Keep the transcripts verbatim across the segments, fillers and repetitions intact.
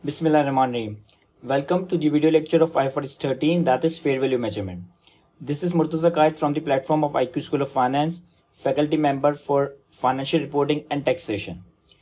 Bismillahirrahmanirrahim. Welcome to the video lecture of I F R S thirteen, that is Fair Value Measurement. This is Murtaza Qaid from the platform of I Q School of Finance, faculty member for Financial Reporting and Taxation.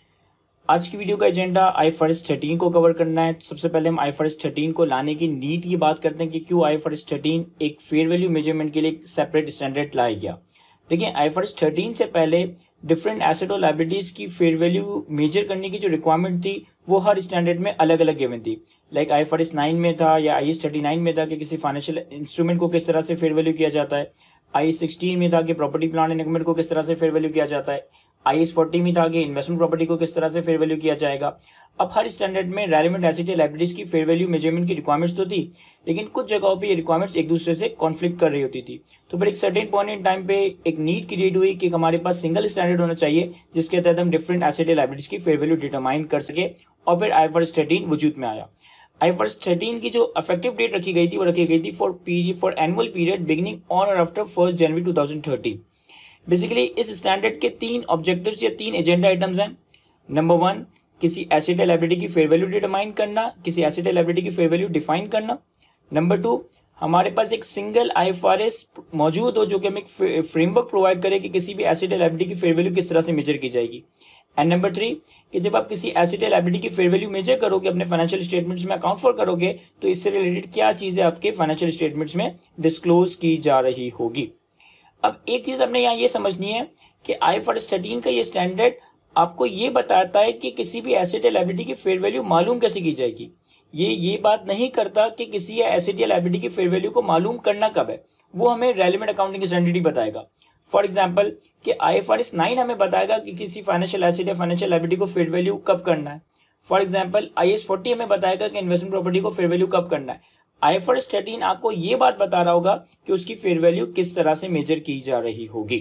आज की video का agenda I F R S thirteen को cover करना है। तो सबसे पहले हम I F R S thirteen को लाने की नीड की बात करते हैं कि क्यों I F R S thirteen एक फेयर वैल्यू मेजरमेंट के लिए एक सेपरेट स्टैंडर्ड लाया गया। देखिए, I F R S thirteen से पहले डिफरेंट एसेट और लायबिलिटीज की फेयर वैल्यू मेजर करने की जो रिक्वायरमेंट थी वो हर स्टैंडर्ड में अलग अलग गिवन थी। Like I F R S nine में था या आई एस थर्टी नाइन में था कि किसी फाइनेंशियल इंस्ट्रूमेंट को किस तरह से फेयर वैल्यू किया जाता है। आई एस सिक्सटीन में था कि प्रॉपर्टी प्लांट एंड इक्विपमेंट को किस तरह से फेयर वैल्यू किया जाता है। आई एस फोर्टी में था कि इन्वेस्टमेंट प्रॉपर्टी को किस तरह से फेयर वैल्यू किया जाएगा। अब हर स्टैंडर्ड में रेलेवेंट एसेट या लायबिलिटीज की फेयर वैल्यू मेजरमेंट की रिक्वायरमेंट्स तो थी, लेकिन कुछ जगहों पे ये रिक्वायरमेंट्स एक दूसरे से कॉन्फ्लिक्ट कर रही होती थी। तो फिर एक सर्टेन पॉइंट इन टाइम पे एक नीड क्रिएट हुई कि हमारे पास सिंगल स्टैंडर्ड होना चाहिए जिसके तहत हम डिफरेंट एसेट या लायबिलिटीज की फेयर वैल्यू डिटरमाइन कर सके, और फिर I F R S thirteen वजूद में आया। I F R S thirteen की जो इफेक्टिव डेट रखी गई थी वो रखी गई थी for period for annual period beginning on और after first January two thousand thirty. Basically इस स्टैंडर्ड के तीन ऑब्जेक्टिव्स या तीन एजेंडा आइटम्स हैं। नंबर वन, किसी एसेट या लायबिलिटी की फेयर वैल्यू डिटरमाइन करना, किसी एसेट या लायबिलिटी की फेयर वैल्यू डिफाइन करना। नंबर टू, हमारे पास एक single I F R S मौजूद हो जो कि हमें एक फ्रेमवर्क प्रोवाइड करे कि किसी भी एसेट या लायबिलिटी की फेयर वैल्यू किस तरह से मेजर की जाएगी। एंड नंबर थ्री, कि जब आप किसी एसेट या लायबिलिटी की फेयर वैल्यू मेजर करोगे, अपने फाइनेंशियल स्टेटमेंट्स में अकाउंट फॉर करोगे, तो इससे रिलेटेड क्या चीजें आपके फाइनेंशियल स्टेटमेंट्स में डिस्क्लोज की जा रही होगी। अब एक चीज आपने यहाँ ये समझनी है कि I F R S thirteen का ये स्टैंडर्ड आपको ये बताता है कि किसी भी एसेट या लायबिलिटी की फेयर वैल्यू मालूम कैसे की जाएगी। ये ये बात नहीं करता कि किसी एसेट या लायबिलिटी की फेयर वैल्यू को मालूम करना कब है, वो हमें रेलेवेंट अकाउंटिंग स्टैंडर्ड ही बताएगा। फॉर एग्जाम्पल कि I F R S nine हमें बताएगा कि किसी फाइनेंशियल एसेट या फाइनेंशियल लायबिलिटी को फेयर वैल्यू कब करना है। For example I S forty हमें बताएगा कि इन्वेस्टमेंट प्रॉपर्टी को फेयर वैल्यू कब करना है। I F R S thirteen आपको ये बात बता रहा होगा कि उसकी फेयर वैल्यू किस तरह से मेजर की जा रही होगी।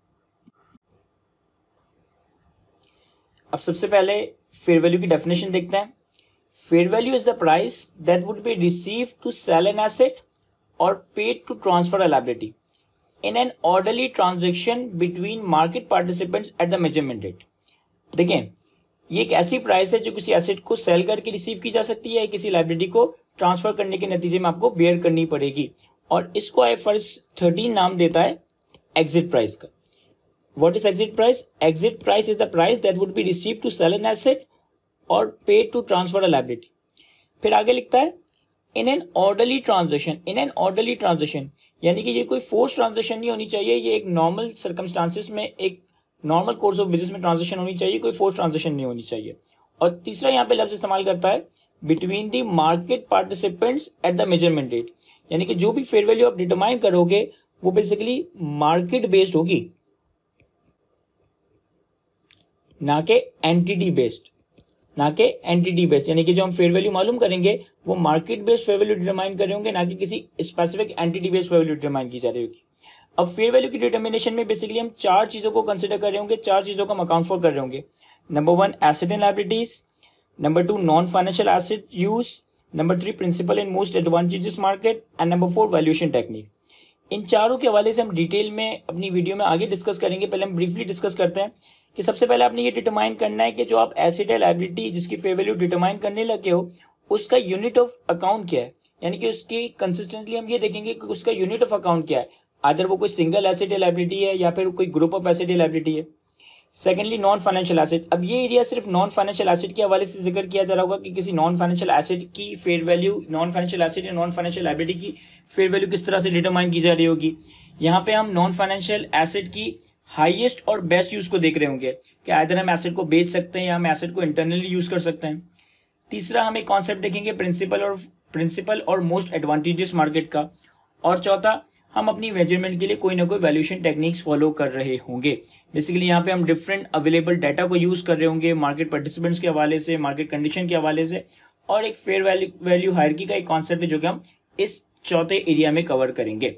अब सबसे पहले फेयर वैल्यू की डेफिनेशन देखते हैं। Fair value is the price that would be receive to sell an asset और paid to transfer a liability in an orderly transaction between market participants at the measurement date. देखें, ये एक ऐसी price है जो किसी एसेट को cell करके रिसीव की जा सकती है, किसी लायबिलिटी को ट्रांसफर करने के नतीजे में आपको बेयर करनी पड़ेगी, और इसको I F R S thirteen नाम देता है एग्जिट प्राइस का। What is exit price? Exit price is the price that would be receive to sell an asset और pay to transfer a liability. फिर आगे लिखता है in an orderly transaction. In an orderly transaction यानी कि ये कोई फोर्स ट्रांजेक्शन नहीं होनी चाहिए, ये एक नॉर्मल सर्कमस्टांसिस में, एक नॉर्मल कोर्स ऑफ बिजनेस में ट्रांजेक्शन होनी चाहिए, कोई फोर्स ट्रांजेक्शन नहीं होनी चाहिए। और तीसरा यहाँ पे लफ्ज इस्तेमाल करता है between the market participants at the measurement date, यानी कि जो भी फेयर वैल्यू आप डिटरमाइन करोगे वो बेसिकली मार्केट बेस्ड होगी, ना के एंटिटी बेस्ड, ना के एंटिटी बेस्ड। यानी कि जो हम फेयर वैल्यू मालूम करेंगे वो market based fair value determine कर रहे होंगे, ना कि किसी specific entity based fair value determine की जा रही होगी। अब फेयर वैल्यू की डिटर्मिनेशन में बेसिकली हम चार चीजों को कंसिडर कर रहे होंगे, चार चीजों का हम अकाउंट फॉर कर रहे होंगे। Number one, asset and liabilities. Number two, non financial asset use. Number three, principal and most advantageous market. And number four, valuation technique. इन चारों के हवाले से हम डिटेल में अपनी वीडियो में आगे डिस्कस करेंगे। पहले हम ब्रीफली डिस्कस करते हैं कि सबसे पहले आपने ये डिटरमाइन करना है कि जो आप एसेट या लायबिलिटी जिसकी फेयर वैल्यू डिटरमाइन करने लगे हो उसका यूनिट ऑफ अकाउंट क्या है, यानी कि उसकी कंसिस्टेंटली हम ये देखेंगे कि उसका यूनिट ऑफ अकाउंट क्या है। अदर वो कोई सिंगल एसेट या लायबिलिटी है या फिर कोई ग्रुप ऑफ एसेट या लायबिलिटी है। Secondly, non financial asset. अब ये एरिया सिर्फ नॉन फाइनेंशियल एसेट के हवाले से जिक्र किया जा रहा होगा कि किसी नॉन फाइनेंशियल एसेट की fair value, non financial asset या नॉन फाइनेंशियल लायबिलिटी की फेयर वैल्यू किस तरह से डिटरमाइन की जा रही होगी। यहाँ पे हम नॉन फाइनेंशियल एसेट की हाईएस्ट और बेस्ट यूज को देख रहे होंगे कि आइदर हम एसेट को बेच सकते हैं या हम एसेट को इंटरनली यूज कर सकते हैं। तीसरा, हम एक कॉन्सेप्ट देखेंगे प्रिंसिपल और प्रिंसिपल और मोस्ट एडवांटेजेस मार्केट का। और चौथा, हम अपनी मेजरमेंट के लिए कोई ना कोई वैल्यूएशन टेक्निक्स फॉलो कर रहे होंगे। बेसिकली यहाँ पे हम डिफरेंट अवेलेबल डाटा को यूज कर रहे होंगे मार्केट पार्टिसिपेंट्स के हवाले से, मार्केट कंडीशन के हवाले से, और एक फेयर वैल्यू वैल्यू हायरार्की का एक कॉन्सेप्ट है जो कि हम इस चौथे एरिया में कवर करेंगे।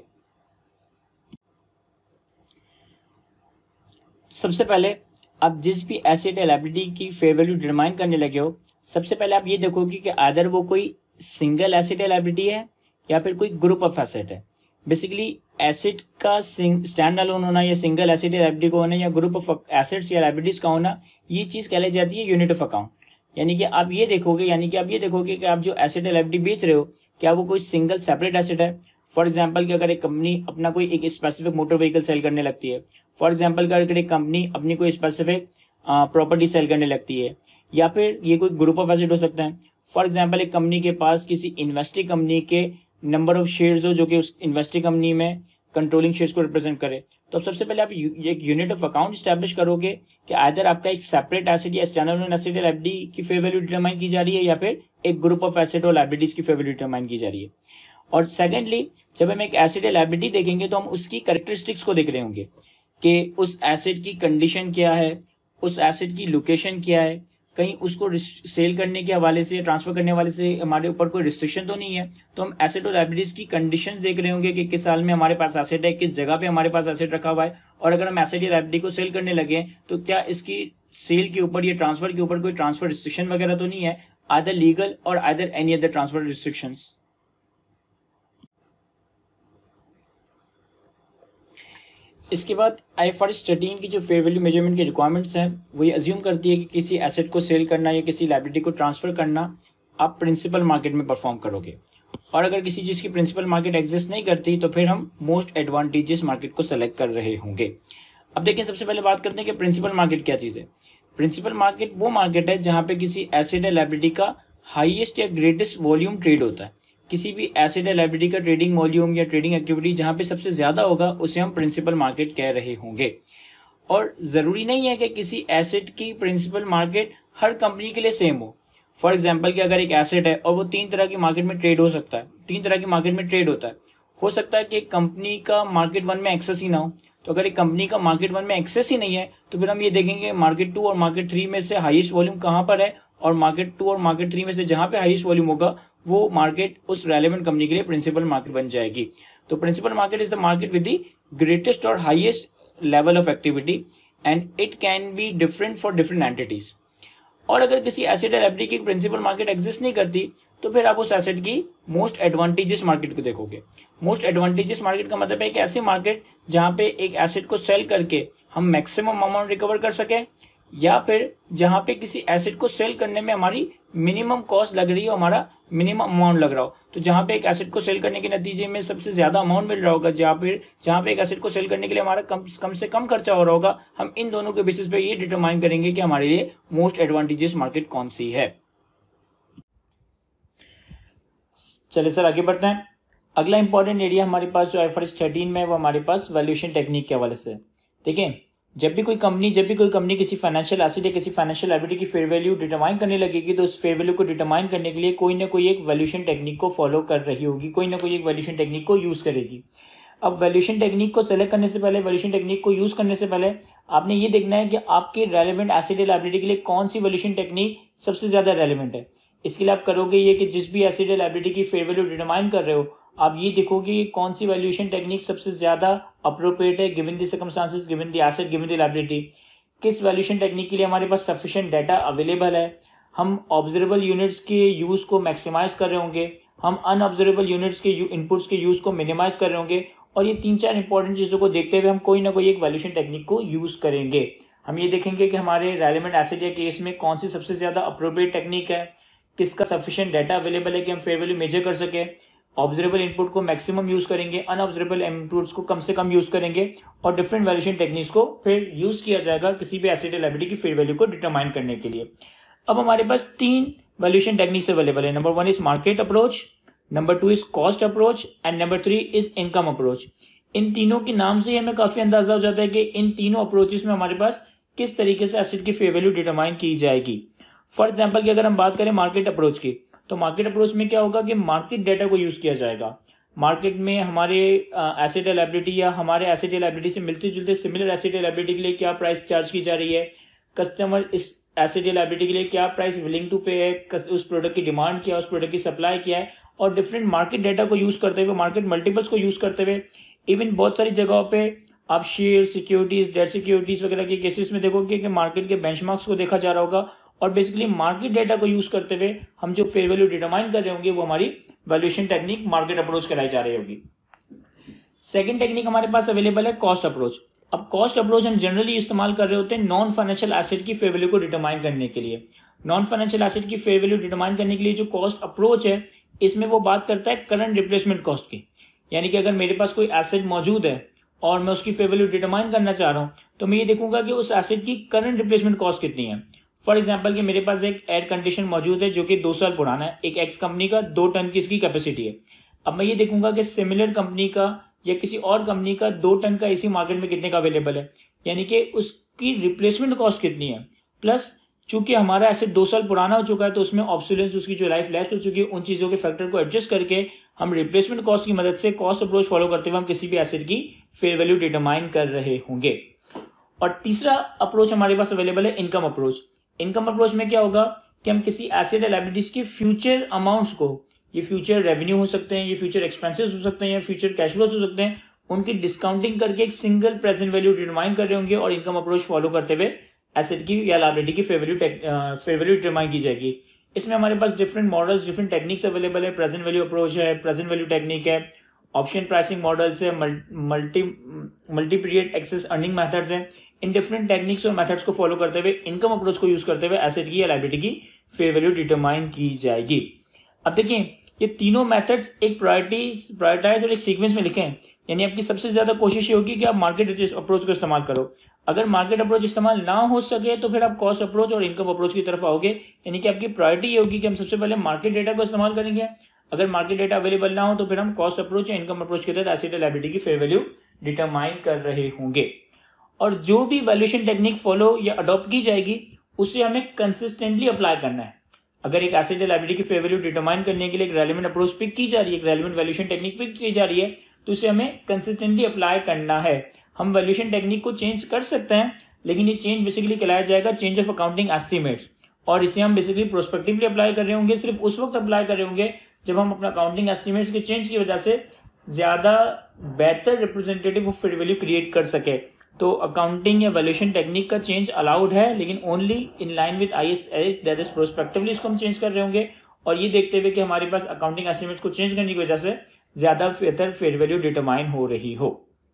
सबसे पहले आप जिस भी एसेट या लायबिलिटी की फेयर वैल्यू डिटरमाइन करने लगे हो, सबसे पहले आप ये देखोगे कि आदर वो कोई सिंगल एसेट या लायबिलिटी है या फिर कोई ग्रुप ऑफ एसेट है। बेसिकली एसेट का स्टैंड अलोन होना या सिंगल एसेट या लायबिलिटी का होना या ग्रुप ऑफ एसेट्स या लायबिलिटीज का होना, ये चीज कहलाई जाती है यूनिट ऑफ अकाउंट। यानी कि आप ये देखोगे यानी कि आप ये देखोगे कि आप जो एसेट या लायबिलिटी बेच रहे हो क्या वो कोई सिंगल सेपरेट एसेट है। फॉर एग्जांपल कि अगर एक कंपनी अपना कोई एक स्पेसिफिक मोटर व्हीकल सेल करने लगती है, फॉर एग्जांपल कि अगर एक कंपनी अपनी कोई स्पेसिफिक प्रॉपर्टी सेल करने लगती है, या फिर ये कोई ग्रुप ऑफ एसेट हो सकता है। फॉर एग्जांपल एक कंपनी के पास किसी इन्वेस्टिंग कंपनी के नंबर ऑफ शेयर्स हो जो कि उस इन्वेस्टिंग कंपनी में कंट्रोलिंग शेयर्स को रिप्रेजेंट करे। तो सबसे पहले आप एक यूनिट ऑफ अकाउंट स्टैब्लिश करोगे कि आइदर आपका एक सेपरेट एसेट या स्टैंडअलोन एसेट या लायबिलिटी की फेयर वैल्यू डिटरमाइन की जा रही है, या फिर एक ग्रुप ऑफ एसेट और लायबिलिटीज की फेयर वैल्यू डिटरमाइन की जा रही है। और सेकेंडली जब हम एक एसेट या लायबिलिटी देखेंगे तो हम उसकी कैरेक्टरिस्टिक्स को देख रहे होंगे कि उस एसेट की कंडीशन क्या है, उस एसेट की लोकेशन क्या है, कहीं उसको सेल करने के हवाले से ट्रांसफर करने वाले से हमारे ऊपर कोई रिस्ट्रिक्शन तो नहीं है। तो हम एसेट और लायबिलिटीज की कंडीशंस देख रहे होंगे कि किस साल में हमारे पास एसेट है, किस जगह पे हमारे पास एसेट रखा हुआ है, और अगर हम एसेट या लायबिलिटी को सेल करने लगे तो क्या इसकी सेल के ऊपर या ट्रांसफर के ऊपर कोई ट्रांसफर रिस्ट्रिक्शन वगैरह तो नहीं है, आइदर लीगल और either any other transfer restrictions. इसके बाद आईएफआरएस थर्टीन की जो फेयर वैल्यू मेजरमेंट की रिक्वायरमेंट्स हैं वो ये अज्यूम करती है कि किसी एसेट को सेल करना या किसी लायबिलिटी को ट्रांसफर करना आप प्रिंसिपल मार्केट में परफॉर्म करोगे, और अगर किसी चीज़ की प्रिंसिपल मार्केट एग्जिस्ट नहीं करती तो फिर हम मोस्ट एडवांटेजेस मार्केट को सेलेक्ट कर रहे होंगे। अब देखिए सबसे पहले बात करते हैं कि प्रिंसिपल मार्केट क्या चीज़ है। प्रिंसिपल मार्केट वो मार्केट है जहाँ पे किसी एसेट या लायबिलिटी का हाईएस्ट या ग्रेटेस्ट वॉल्यूम ट्रेड होता है। किसी भी एसेट या लायबिलिटी का ट्रेडिंग वॉल्यूम या ट्रेडिंग एक्टिविटी जहाँ पे सबसे ज़्यादा होगा उसे हम प्रिंसिपल मार्केट कह रहे होंगे। और ज़रूरी नहीं है कि किसी एसेट की प्रिंसिपल मार्केट हर कंपनी के लिए सेम हो। फॉर एग्जांपल कि अगर एक एसेट है और वो तीन तरह की मार्केट में ट्रेड हो सकता है, तीन तरह की मार्केट में ट्रेड होता है, हो सकता है कि एक कंपनी का मार्केट वन में एक्सेस ही ना हो। तो अगर एक कंपनी का मार्केट वन में एक्सेस ही नहीं है तो फिर हम ये देखेंगे मार्केट टू और मार्केट थ्री में से हाईएस्ट वॉल्यूम कहाँ पर है, और मार्केट टू और मार्केट थ्री में से जहां पे हाईएस्ट वॉल्यूम होगा वो मार्केट उस रेलेवेंट कंपनी के लिए प्रिंसिपल मार्केट बन जाएगी। तो principal market is the market with the greatest और highest level of activity and it can be different for different entities. और अगर किसी एसेट या लायबिलिटी की प्रिंसिपल मार्केट एग्जिस्ट नहीं करती तो फिर आप उस एसेट की मोस्ट एडवांटेजेस मार्केट को देखोगे। मोस्ट एडवांटेजेस मार्केट का मतलब है एक ऐसी मार्केट जहां पे एक एसेट को सेल करके हम मैक्सिमम अमाउंट रिकवर कर सके, या फिर जहां पे किसी एसेट को सेल करने में हमारी मिनिमम कॉस्ट लग रही हो, हमारा मिनिमम अमाउंट लग रहा हो। तो जहां पे एक एसेट को सेल करने के नतीजे में सबसे ज्यादा अमाउंट मिल रहा होगा, जहां पे जहां पे एक एसेट को सेल करने के लिए हमारा कम कम से कम खर्चा हो रहा होगा, हम इन दोनों के बेसिस पे ये डिटरमाइन करेंगे कि हमारे लिए मोस्ट एडवांटेजेस मार्केट कौन सी है। चलिए सर आगे बढ़ते हैं। अगला इंपॉर्टेंट एरिया हमारे पास जो आईएफआरएस थर्टीन में है वो हमारे पास वैल्यूएशन टेक्निक के हवाले से। देखिए जब भी कोई कंपनी जब भी कोई कंपनी किसी फाइनेंशियल एसेट या किसी फाइनेंशियल लायबिलिटी की फेयर वैल्यू डिटरमाइन करने लगेगी तो उस फेयर वैल्यू को डिटरमाइन करने के लिए कोई ना कोई एक वैल्यूएशन टेक्निक को फॉलो कर रही होगी, कोई ना कोई एक वैल्यूएशन टेक्निक को यूज करेगी। अब वैल्यूएशन टेक्निक को सेलेक्ट करने से पहले, वैल्यूएशन टेक्निक को यूज करने से पहले आपने ये देखना है कि आपके रेलेवेंट एसेट या लायबिलिटी के लिए कौन सी वैल्यूएशन टेक्निक सबसे ज्यादा रेलेवेंट है। इसके लिए आप करोगे ये कि जिस भी एसेट या लायबिलिटी की फेयर वैल्यू डिटरमाइन कर रहे हो आप ये देखोगे कि कौन सी वैल्यूएशन टेक्निक सबसे ज्यादा अप्रोप्रिएट है given the circumstances, given the asset, given the liability. किस वैल्यूएशन टेक्निक के लिए हमारे पास सफिशिएंट डाटा अवेलेबल है, हम ऑब्जर्वेबल यूनिट्स के यूज को मैक्सिमाइज कर रहे होंगे, हम अनऑब्जर्वेबल यूनिट्स के इनपुट्स के यूज को मिनिमाइज कर रहे होंगे, और ये तीन चार इंपॉर्टेंट चीजों को देखते हुए हम कोई ना कोई एक वैल्यूएशन टेक्निक को यूज करेंगे। हम ये देखेंगे कि हमारे रेलेवेंट एसेट या केस में कौन सी सबसे ज्यादा अप्रोप्रिएट टेक्निक है, किसका सफिशिएंट डाटा अवेलेबल है कि हम फेयर वैल्यू मेजर कर सके, ऑब्जर्वेबल इनपुट को मैक्सिमम यूज करेंगे, अनऑब्जर्वेबल इनपुट्स को कम से कम यूज करेंगे, और डिफरेंट वैल्यूएशन टेक्निक्स को फिर यूज किया जाएगा किसी भी एसेट या लायबिलिटी की फेयर वैल्यू को डिटरमाइन करने के लिए। अब हमारे पास तीन वैल्यूएशन टेक्निक्स अवेलेबल है। Number one is market approach, number two is cost approach and number three is income approach. इन तीनों के नाम से हमें काफी अंदाजा हो जाता है कि इन तीनों अप्रोचेस में हमारे पास किस तरीके से एसेट की फेयर वैल्यू डिटरमाइन की जाएगी। फॉर एग्जाम्पल की अगर हम बात करें मार्केट अप्रोच की, तो मार्केट अप्रोच में क्या होगा कि मार्केट डेटा को यूज किया जाएगा। मार्केट में हमारे एसेट या लायबिलिटी या हमारे एसेट या लायबिलिटी से मिलते जुलते सिमिलर एसेट या लायबिलिटी के लिए क्या प्राइस चार्ज की जा रही है, कस्टमर इस एसेट या लायबिलिटी के लिए क्या प्राइस विलिंग टू पे है, उस प्रोडक्ट की डिमांड क्या है, उस प्रोडक्ट की सप्लाई क्या है, और डिफरेंट मार्केट डेटा को यूज करते हुए, मार्केट मल्टीपल्स को यूज करते हुए, इवन बहुत सारी जगहों पे आप शेयर, सिक्योरिटीज, डेट सिक्योरिटीज वगैरह के केसेस में देखोगे कि मार्केट के बेंचमार्क्स को देखा जा रहा होगा, और बेसिकली मार्केट डेटा को यूज करते हुए हम जो फेयर वैल्यू डिटरमाइन कर रहे होंगे वो हमारी वैल्यूएशन टेक्निक मार्केट अप्रोच कराई जा रही होगी। सेकंड टेक्निक हमारे पास अवेलेबल है कॉस्ट अप्रोच। अब कॉस्ट अप्रोच हम जनरली इस्तेमाल कर रहे होते हैं नॉन फाइनेंशियल एसेट की फेयर वैल्यू को डिटरमाइन करने के लिए। नॉन फाइनेंशियल एसेट की फेयर वैल्यू डिटरमाइन करने के लिए जो कॉस्ट अप्रोच है, इसमें वो बात करता है करंट रिप्लेसमेंट कॉस्ट की। यानी कि अगर मेरे पास कोई एसेट मौजूद है और मैं उसकी फेयर वैल्यू डिटरमाइन करना चाह रहा हूँ, तो मैं ये देखूंगा कि उस एसेट की करंट रिप्लेसमेंट कॉस्ट कितनी है। फॉर एग्जाम्पल कि मेरे पास एक एयर कंडीशन मौजूद है जो कि दो साल पुराना है, एक एक्स कंपनी का दो टन की इसकी कैपेसिटी है। अब मैं ये देखूंगा कि सिमिलर कंपनी का या किसी और कंपनी का दो टन का इसी मार्केट में कितने का अवेलेबल है, यानी कि उसकी रिप्लेसमेंट कॉस्ट कितनी है। प्लस चूंकि हमारा एसेट दो साल पुराना हो चुका है, तो उसमें ऑब्सोलेंस, उसकी जो लाइफ लेस हो चुकी है, उन चीज़ों के फैक्टर को एडजस्ट करके हम रिप्लेसमेंट कॉस्ट की मदद से कॉस्ट अप्रोच फॉलो करते हुए हम किसी भी एसेट की फेयर वैल्यू डिटरमाइन कर रहे होंगे। और तीसरा अप्रोच हमारे पास अवेलेबल है इनकम अप्रोच। इनकम अप्रोच में क्या होगा कि हम किसी एसेट या लायबिलिटीज के फ्यूचर अमाउंट्स को, ये फ्यूचर रेवेन्यू हो सकते हैं, ये फ्यूचर एक्सपेंसेस हो सकते हैं, या फ्यूचर कैश फ्लोस हो सकते हैं, उनकी डिस्काउंटिंग करके एक सिंगल प्रेजेंट वैल्यू डिटरमाइन कर रहे होंगे और इनकम अप्रोच फॉलो करते हुए एसेट की या लायबिलिटी की fair value fair value determine की जाएगी। इसमें हमारे पास different models, different techniques available है। प्रेजेंट वैल्यू अप्रोच है, प्रेजेंट वैल्यू टेक्निक है, ऑप्शन प्राइसिंग मॉडल्स है, multi multi period excess earning methods हैं। इन डिफरेंट टेक्निक्स और मेथड्स को फॉलो करते हुए इनकम अप्रोच को यूज करते हुए एसेट की या लायबिलिटी की फेयर वैल्यू डिटरमाइन की जाएगी। अब देखिए, ये तीनों मेथड्स एक प्रायोरिटीज प्रायोरिटाइज और एक सीक्वेंस में लिखे हैं, यानी आपकी सबसे ज्यादा कोशिश ये होगी कि आप मार्केट अप्रोच को इस्तेमाल करो। अगर मार्केट अप्रोच इस्तेमाल ना हो सके तो फिर आप कॉस्ट अप्रोच और इनकम अप्रोच की तरफ आओगे, यानी कि आपकी प्रायोरिटी ये होगी कि हम सबसे पहले मार्केट डेटा को इस्तेमाल करेंगे। अगर मार्केट डेटा अवेलेबल ना हो तो फिर हम कॉस्ट अप्रोच या इनकम अप्रोच के तहत एसेट या लायबिलिटी की फेयर वैल्यू डिटरमाइन कर रहे होंगे। और जो भी वैल्यूएशन टेक्निक फॉलो या अडॉप्ट की जाएगी उसे हमें कंसिस्टेंटली अप्लाई करना है। अगर एक एसेट या लायबिलिटी की फेयर वैल्यू डिटरमाइन करने के लिए एक रेलेवेंट अप्रोच पिक की जा रही है, एक रेलेवेंट वैल्यूएशन टेक्निक पिक की जा रही है, तो उसे हमें कंसिस्टेंटली अप्लाई करना है। हम वैल्यूएशन टेक्निक को चेंज कर सकते हैं, लेकिन ये चेंज बेसिकली कहलाया जाएगा चेंज ऑफ अकाउंटिंग एस्टिमेट्स, और इसे हम बेसिकली प्रोस्पेक्टिवली अप्लाई कर रहे होंगे, सिर्फ उस वक्त अप्लाई कर रहे होंगे जब हम अपना अकाउंटिंग एस्टिमेट्स के चेंज की वजह से ज्यादा बेहतर representative of fair value create कर सके। तो अकाउंटिंग या वैल्यूएशन टेक्निक का चेंज अलाउड है, लेकिन only in line with I S eight, that is prospectively इसको हम चेंज कर रहे होंगे, और ये देखते हुए कि हमारे पास अकाउंटिंग एस्टिमेट्स को चेंज करने की वजह से ज्यादा बेहतर फेयर वैल्यू डिटरमाइन हो रही हो।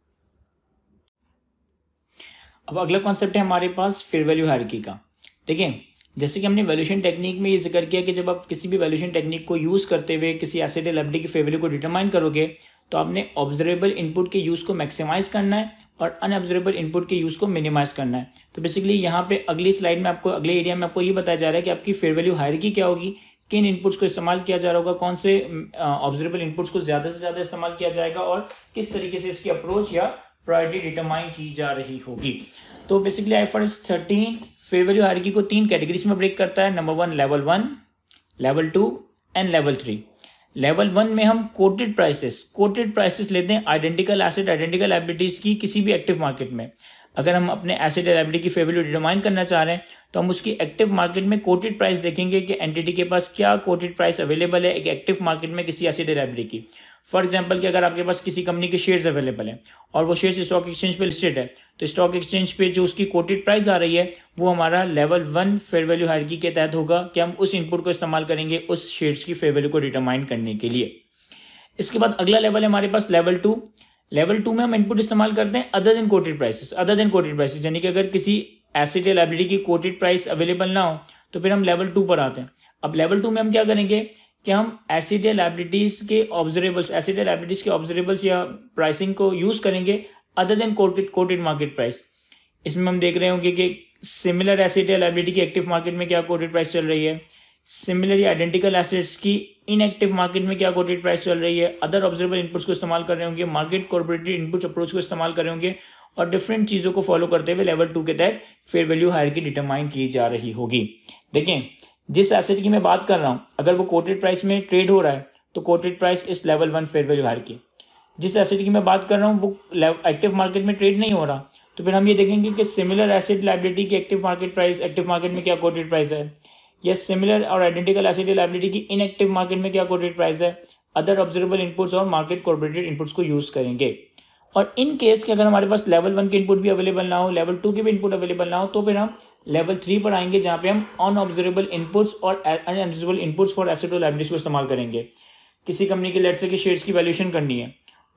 अब अगला कॉन्सेप्ट है हमारे पास फेयर वैल्यू हायरार्की का। देखिए, जैसे कि हमने वैल्यूएशन टेक्निक में ये जिक्र किया कि जब आप किसी भी वैल्यूएशन टेक्निक को यूज करते हुए किसी एसेट या लायबिलिटी की फेयर वैल्यू को डिटरमाइन करोगे, तो आपने ऑब्जर्वेबल इनपुट के यूज को मैक्सिमाइज करना है और अनऑब्जर्वेबल इनपुट के यूज को मिनिमाइज करना है। तो बेसिकली यहाँ पे अगली स्लाइड में आपको, अगले एरिया में आपको ये बताया जा रहा है कि आपकी फेयर वैल्यू हायरार्की क्या होगी, किन इनपुट्स को इस्तेमाल किया जा रहा होगा, कौन से ऑब्जर्वेबल इनपुट्स को ज्यादा से ज्यादा इस्तेमाल किया जाएगा, और किस तरीके से इसकी अप्रोच या प्रायोरिटी डिटरमाइन की जा रही होगी। तो basically IFRS thirteen fair value hierarchy को तीन कैटेगरीज में ब्रेक करता है। Number one level one, level two and level three. Level one में हम कोटेड प्राइसेस कोटेड प्राइसेस लेते हैं आइडेंटिकल एसेट, आइडेंटिकल लायबिलिटीज की किसी भी एक्टिव मार्केट में। अगर हम अपने एसेट या लायबिलिटी की फेयर वैल्यू डिटरमाइन करना चाह रहे हैं तो हम उसकी एक्टिव मार्केट में कोटेड प्राइस देखेंगे कि एंटिटी के पास क्या कोटेड प्राइस अवेलेबल है एक एक्टिव मार्केट में किसी एसेट या लायबिलिटी की। फॉर एग्जांपल कि अगर आपके पास किसी कंपनी के शेयर्स अवेलेबल हैं और वो शेयर्स स्टॉक एक्सचेंज पे लिस्टेड है, तो स्टॉक एक्सचेंज पे जो उसकी कोटेड प्राइस आ रही है वो हमारा level one fair value hierarchy के तहत होगा कि हम उस इनपुट को इस्तेमाल करेंगे उस शेयर्स की फेयर वैल्यू को डिटरमाइन करने के लिए। इसके बाद अगला लेवल है हमारे पास लेवल टू। लेवल टू में हम इनपुट इस्तेमाल करते हैं other than quoted prices other than quoted prices यानी कि अगर किसी एसेट या लायबिलिटी की कोटेड प्राइस अवेलेबल ना हो तो फिर हम लेवल टू पर आते हैं। अब लेवल टू में हम क्या करेंगे कि हम एसेट या लायबिलिटीज के ऑब्जर्वेबल्स एसेट या लायबिलिटीज के ऑब्जर्वेबल्स या प्राइसिंग को यूज करेंगे other than quoted quoted market price. इसमें हम देख रहे होंगे कि सिमिलर एसेट या लायबिलिटी की एक्टिव मार्केट में क्या कोटेड प्राइस चल रही है, सिमिलर या आइडेंटिकल एसेट्स की इनएक्टिव मार्केट में क्या कोटेड प्राइस चल रही है, अदर ऑब्जर्वेबल इनपुट्स को इस्तेमाल कर रहे होंगे, मार्केट कॉर्पोरेटेड इनपुट अप्रोच को इस्तेमाल कर रहे होंगे, और डिफरेंट चीज़ों को फॉलो करते हुए लेवल टू के तहत फेयर वैल्यू हायरार्की डिटरमाइन की जा रही होगी। देखें, जिस एसेट की मैं बात कर रहा हूँ अगर वो कोटेड प्राइस में ट्रेड हो रहा है तो quoted price is level one fair value hierarchy. जिस एसेट की मैं बात कर रहा हूँ वो एक्टिव मार्केट में ट्रेड नहीं हो रहा तो फिर हम ये देखेंगे कि सिमिलर एसेट लायबिलिटी की active market price active market में क्या कोटेड प्राइस है, या सिमिलर और आइडेंटिकल एसेट लायबिलिटी की इनएक्टिव मार्केट में क्या कोटेड प्राइस है, अदर ऑब्जर्वेबल इनपुट्स और मार्केट कॉर्पोरेटेड इनपुट्स को यूज करेंगे। और इन केस के अगर हमारे पास लेवल वन के इनपुट भी अवेलेबल ना हो, लेवल टू के भी इनपुट अवेलेबल ना हो, तो फिर हम लेवल थ्री पर आएंगे जहां पे हम अनऑब्जर्वेबल इनपुट्स और अनऑब्जर्वेबल इनपुट्स फॉर एसेट और लायबिलिटीज को इस्तेमाल करेंगे। किसी कंपनी के लेट्स से कि शेयर्स की वैल्यूएशन करनी है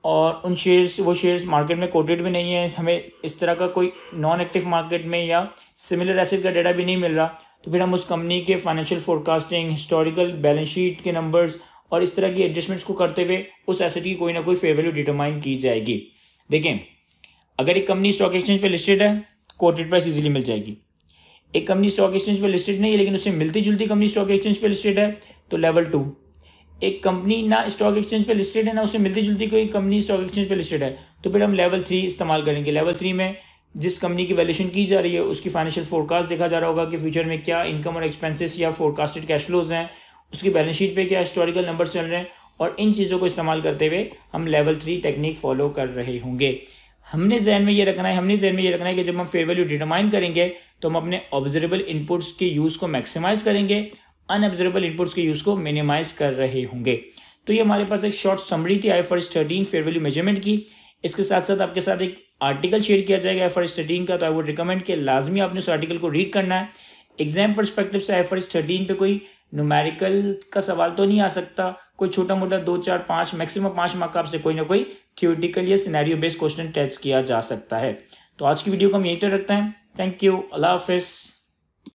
और उन शेयर्स वो शेयर्स मार्केट में कोटेड भी नहीं है, हमें इस तरह का कोई नॉन एक्टिव मार्केट में या सिमिलर एसेट का डेटा भी नहीं मिल रहा, तो फिर हम उस कंपनी के financial forecasting, historical balance sheet के नंबर्स और इस तरह की एडजस्टमेंट्स को करते हुए उस एसेट की कोई ना कोई फेयर वैल्यू डिटरमाइन की जाएगी। देखें, अगर एक कंपनी स्टॉक एक्सचेंज पे लिस्टेड है, कोटेड प्राइस इजीली मिल जाएगी। एक कंपनी स्टॉक एक्सचेंज पे लिस्टेड नहीं है लेकिन उससे मिलती जुलती कंपनी स्टॉक एक्सचेंज पे लिस्टेड है, तो लेवल टू। एक कंपनी ना स्टॉक एक्सचेंज पे लिस्टेड है ना उससे मिलती जुलती कोई कंपनी स्टॉक एक्सचेंज पे लिस्टेड है, तो फिर हम लेवल थ्री इस्तेमाल करेंगे। लेवल थ्री में जिस कंपनी की वैल्यूएशन की जा रही है उसकी फाइनेंशियल फोरकास्ट देखा जा रहा होगा कि फ्यूचर में क्या इनकम और एक्सपेंसेस या फोरकास्टेड कैश फ्लोज हैं, उसकी बैलेंस शीट पे क्या हिस्टोरिकल नंबर चल रहे हैं, और इन चीज़ों को इस्तेमाल करते हुए हम लेवल थ्री टेक्निक फॉलो कर रहे होंगे। हमने जहन में ये रखना है हमने जहन में ये रखना है कि जब हम फेयर वैल्यू डिटरमाइन करेंगे तो हम अपने ऑब्जर्वेबल इनपुट्स के यूज़ को मैक्सिमाइज करेंगे, अनऑब्जर्वेबल इनपुट्स के यूज़ को मिनिमाइज कर रहे होंगे। तो ये हमारे पास एक शॉर्ट समरी थी IFRS thirteen fair value measurement की। इसके साथ साथ आपके साथ एक आर्टिकल शेयर किया जाएगा आईएफआरएस थर्टीन का, तो आई वुड रिकमेंड कि लाजमी आपने उस आर्टिकल को रीड करना है। एग्जाम परस्पेक्टिव से आईएफआरएस थर्टीन पे कोई न्यूमेरिकल का सवाल तो नहीं आ सकता, कोई छोटा मोटा दो चार पाँच मैक्सिमम पाँच मार्क आपसे कोई ना कोई थ्योरेटिकल या सिनेरियो बेस्ड क्वेश्चन टेस्ट किया जा सकता है। तो आज की वीडियो को हम यहीं तक रखते हैं। थैंक यू, अल्लाह हाफिज़।